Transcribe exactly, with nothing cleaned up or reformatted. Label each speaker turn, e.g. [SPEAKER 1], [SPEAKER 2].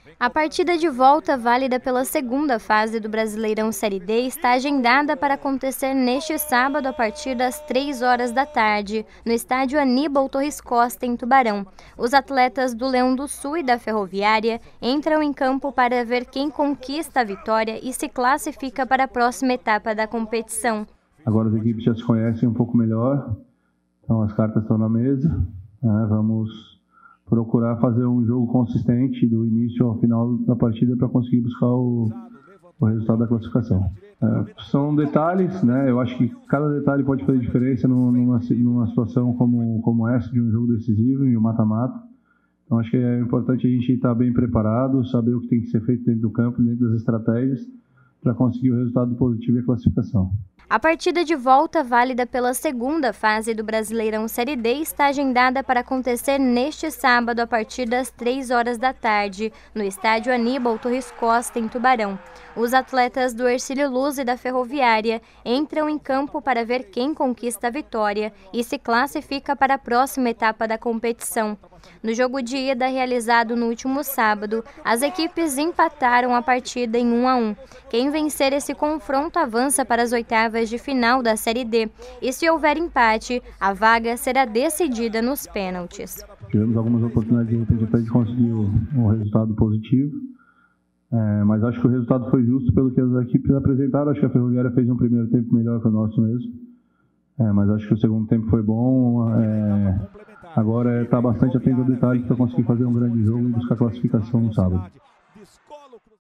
[SPEAKER 1] A partida de volta, válida pela segunda fase do Brasileirão Série D, está agendada para acontecer neste sábado a partir das três horas da tarde, no estádio Aníbal Torres Costa, em Tubarão. Os atletas do Leão do Sul e da Ferroviária entram em campo para ver quem conquista a vitória e se classifica para a próxima etapa da competição.
[SPEAKER 2] Agora as equipes já se conhecem um pouco melhor, então as cartas estão na mesa, né? Vamos procurar fazer um jogo consistente do início ao final da partida para conseguir buscar o, o resultado da classificação. É, são detalhes, né? Eu acho que cada detalhe pode fazer diferença numa, numa situação como, como essa, de um jogo decisivo, em um mata-mata. Então acho que é importante a gente estar bem preparado, saber o que tem que ser feito dentro do campo, dentro das estratégias, para conseguir o resultado positivo e a classificação.
[SPEAKER 1] A partida de volta, válida pela segunda fase do Brasileirão Série D, está agendada para acontecer neste sábado a partir das três horas da tarde, no estádio Aníbal Torres Costa, em Tubarão. Os atletas do Hercílio Luz e da Ferroviária entram em campo para ver quem conquista a vitória e se classifica para a próxima etapa da competição. No jogo de ida realizado no último sábado, as equipes empataram a partida em um a um. Quem vencer esse confronto avança para as oitavas de final da Série D e, se houver empate, a vaga será decidida nos pênaltis.
[SPEAKER 2] Tivemos algumas oportunidades de repente até de conseguir um resultado positivo, é, mas acho que o resultado foi justo pelo que as equipes apresentaram. Acho que a Ferroviária fez um primeiro tempo melhor que o nosso mesmo, é, mas acho que o segundo tempo foi bom. É, Agora está bastante atento a detalhes para conseguir fazer um grande jogo e buscar classificação no sábado.